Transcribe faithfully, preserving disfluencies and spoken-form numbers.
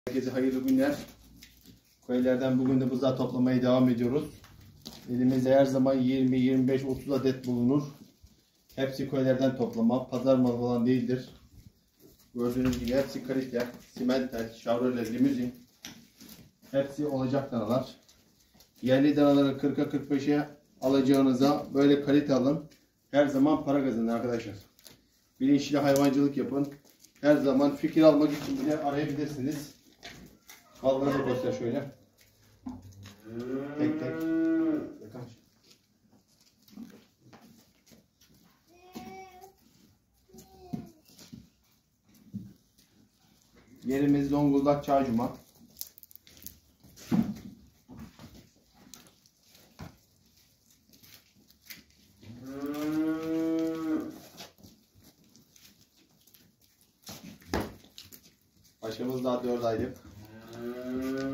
Herkese hayırlı günler. Köylerden bugün de buzağı toplamaya devam ediyoruz. Elimizde her zaman yirmi, yirmi beş, otuz adet bulunur. Hepsi köylerden toplama. Pazar malı falan değildir. Gördüğünüz gibi hepsi kalite, simental, Chevrolet, limuzin. Hepsi olacak danalar. Yerli danaları kırka kırk beşe alacağınıza böyle kalite alın. Her zaman para kazanın arkadaşlar. Bilinçli hayvancılık yapın. Her zaman fikir almak için bile arayabilirsiniz. Malları da göster şöyle. Tek tek. Kaç. Yerimiz Zonguldak Çaycuma. Başımız daha dört aylık.